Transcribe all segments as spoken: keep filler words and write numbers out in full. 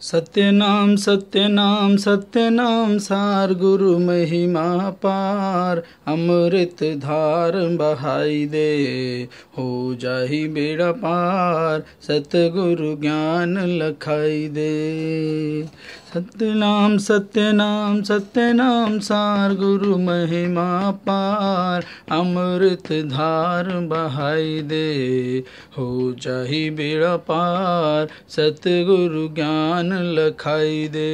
सत्य नाम सत्य नाम सत्य नाम सार गुरु महिमा पार, अमृत धार बहाई दे हो जाहि बेड़ा पार, सतगुरु ज्ञान लखाई दे। सत्य नाम सत्य नाम सत्य नाम सार गुरु महिमा पार, अमृत धार बहाई दे हो जाहि बेड़ा पार, सतगुरु ज्ञान लखाई दे।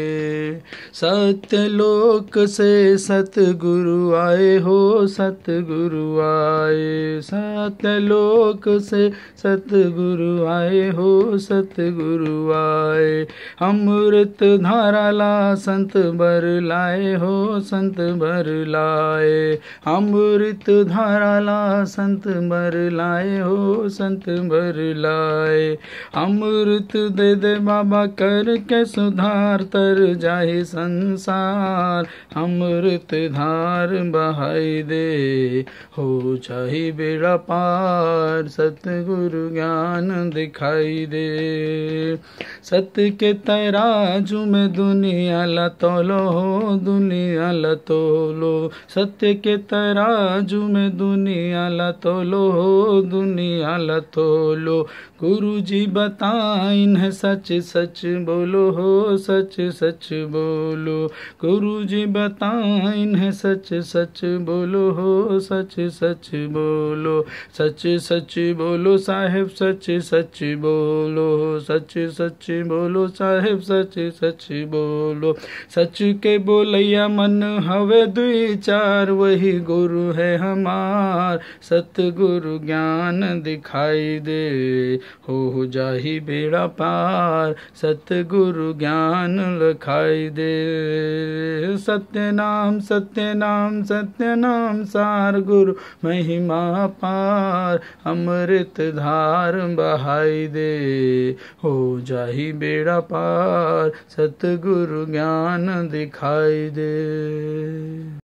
सत्यलोक से सतगुरु आए हो सतगुरु आए, सत्यलोक से सतगुरु आए हो सतगुरु आए, अमृत धारा ला संत बर लाए हो संत बर लाए, अमृत धारा ला संत बर लाए हो संत बर लाए, अमृत दे दे बाबा करके सुधार तर जाहि संसार, अमृत धार बहाई दे हो जाहि बेड़ा पार, सतगुरु ज्ञान दिखाई दे। सत्य के तराजू में दुनिया ला तोलो हो दुनिया ला तोलो, सत्य के तराजू में दुनिया ला तोलो हो दुनिया ला तोलो, गुरु जी बताइन है सच सच बोलो हो सच सच बोलो, गुरु जी बताइन है सच सच बोलो हो सच सच बोलो, सच सच बोलो साहेब सच सच बोलो, सच सच बोलो साहेब सच सच बोलो, सच के बोलैया मन हवे दुई चार, वही गुरु है हमार, सतगुरु ज्ञान दिखाई दे हो जाहि बेड़ा पार, सतगुरु ज्ञान लखाई दे। सत्य नाम सत्य नाम सत्य नाम सार गुरु महिमा पार, अमृत धार बहाई दे हो जाहि बेड़ा पार, सतगुरु ज्ञान दिखाई दे।